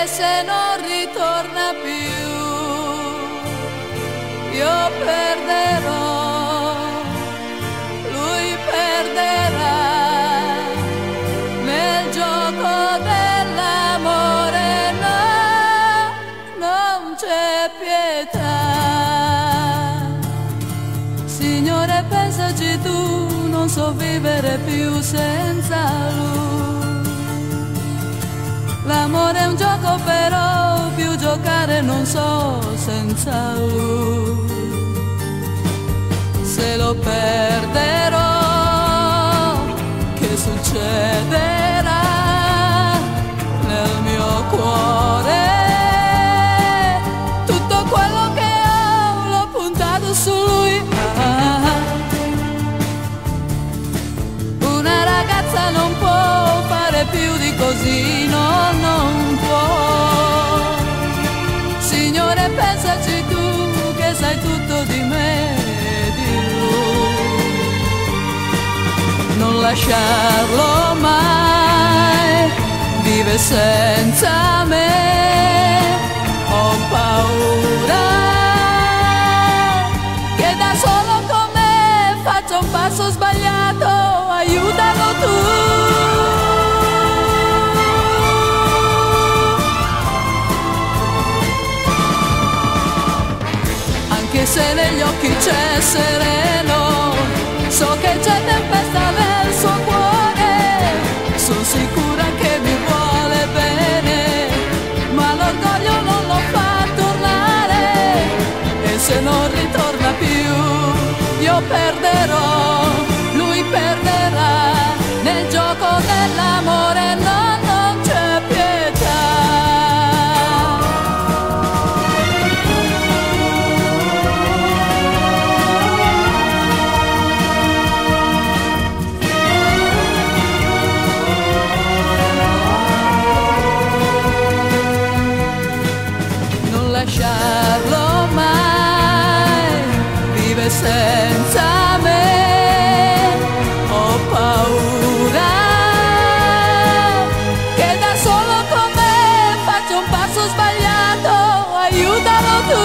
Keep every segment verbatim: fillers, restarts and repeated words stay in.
se non ritorna più, io perderò, lui perderà nel gioco dell'amore. No, non c'è pietà. Signore, pensaci tu, non so vivere più senza lui. L'amore è un gioco, però più giocare non so senza lui. Se lo perderò, che succederà nel mio cuore? Tutto quello che ho l'ho puntato su lui. Ah, una ragazza non può fare più di così, no, non può. Signore, pensaci tu che sai tutto di me e di lui. Non lasciarlo mai, vive senza me. Ho paura che da solo con me faccia un passo sbagliato, aiutalo tu. Anche se negli occhi c'è sereno, so che c'è tempesta nel suo cuore, sono sicura che mi vuole bene, ma l'orgoglio non lo fa tornare, e se non ritorna più io perderò, lui perderà nel gioco dell'amore. No, non c'è pietà. Non lasciarlo mai, vive senza me. Ho paura che da solo con me faccia un passo sbagliato, aiutalo tu.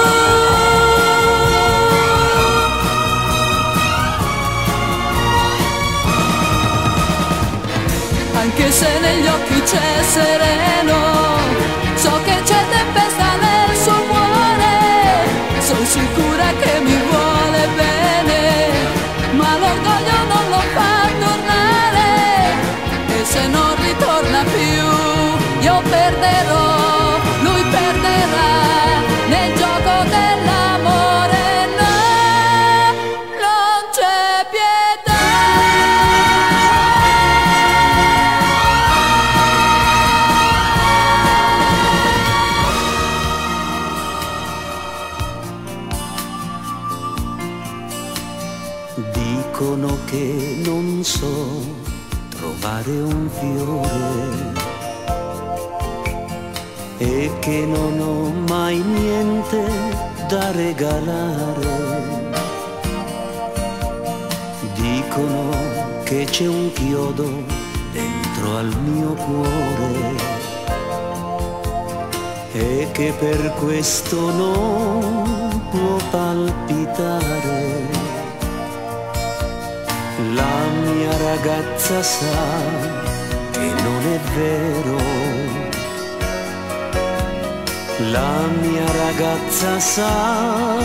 Anche se negli occhi c'è sereno, so che c'è tempesta nel suo cuore, sono sicura che mi vuole bene, ma l'orgoglio non lo fa tornare, e se non ritorna più io perderò, lui perderà nel gioco dell'amore. No, non c'è pietà. Dicono che non so trovare un fiore e che non ho mai niente da regalare. Dicono che c'è un chiodo dentro al mio cuore e che per questo non può palpitare. La mia ragazza sa che non è vero, la mia ragazza sa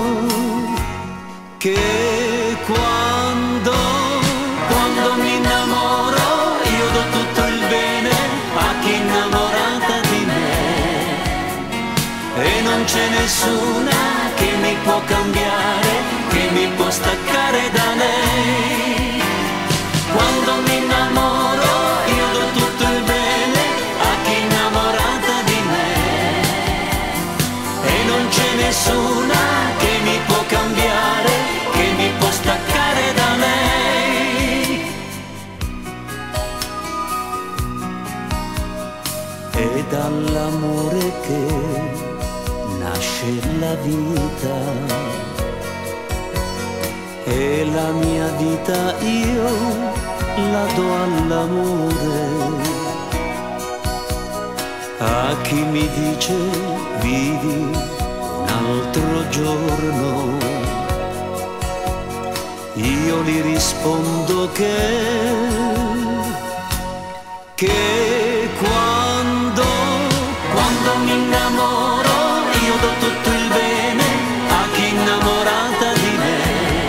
che quando, quando mi innamoro io do tutto il bene a chi è innamorata di me, e non c'è nessuna che mi può cambiare, che mi può staccare da lei. Quando mi innamoro io do tutto il bene a chi è innamorata di me, e non c'è nessuna che mi può cambiare, che mi può staccare da lei. È dall'amore che nasce la vita, e la mia vita io la do all'amore. A chi mi dice vivi un altro giorno, io gli rispondo che, che quando, quando mi innamoro io do tutto il bene a chi è innamorata di me,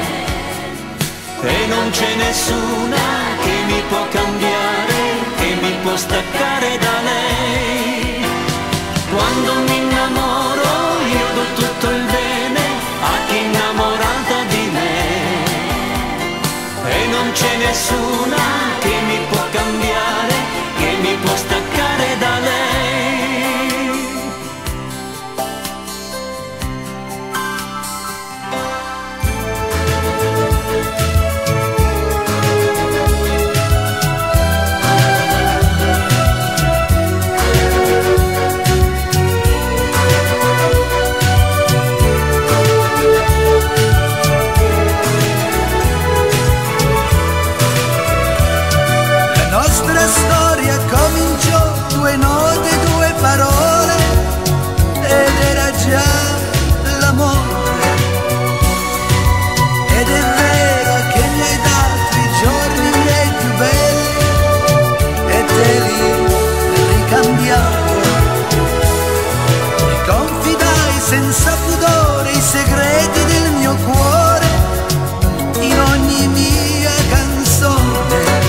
e non c'è nessuna che mi può cambiare, che mi può staccare da lei. Quando mi innamoro io do tutto il bene a chi è innamorata di me, e non c'è nessuna che mi può cambiare, che mi può staccare da lei. Due note, due parole, ed era già l'amore. Ed è vero che mi hai dato i giorni miei più belli e te li ricambiavo. Mi confidai senza pudore i segreti del mio cuore in ogni mia canzone.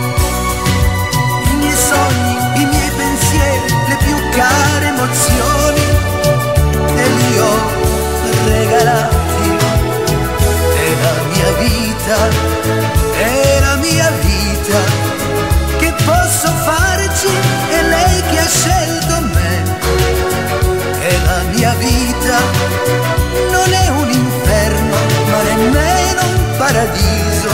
Le più care emozioni te li ho regalati. È la mia vita, è la mia vita, che posso farci, è lei che ha scelto me. È la mia vita, non è un inferno, ma nemmeno un paradiso.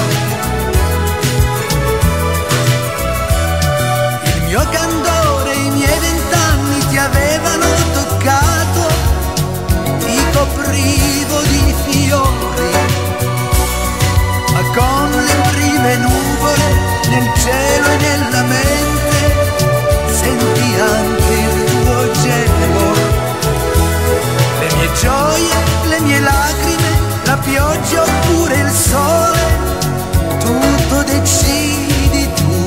Il mio candore, i miei vent'anni ti avevano toccato, ti coprivo di fiori, ma con le prime nuvole nel cielo e nella mente senti anche il tuo gelo. Le mie gioie, le mie lacrime, la pioggia oppure il sole, tutto decidi tu.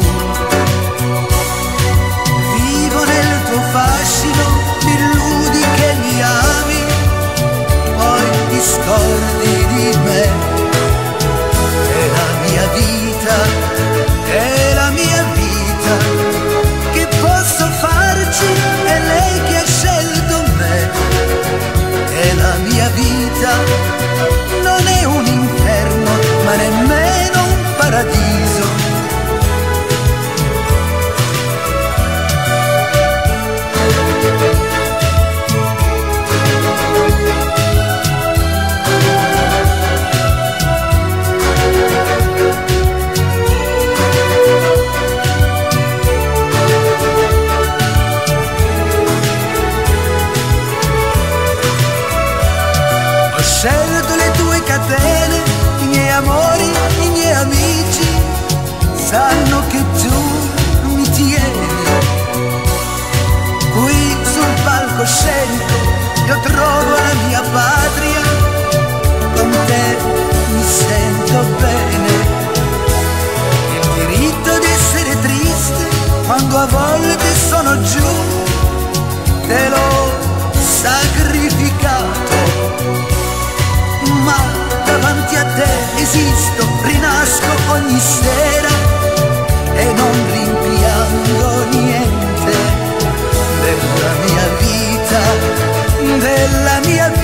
Nel tuo fascino mi illudi che mi ami, poi ti scordi di me. È la mia vita, è la mia vita, che posso farci, è lei che ha scelto me. È la mia vita, non è un inferno, ma nemmeno un paradiso. Ho scelto le tue catene, i miei amori, i miei amici sanno che tu mi tieni. Qui sul palcoscenico io trovo la mia patria, con te mi sento bene. Il diritto di essere triste quando a volte sono giù, te l'ho sacrificato, ma davanti a te esisto, rinasco ogni sera e non rimpiango niente della mia vita, della mia vita.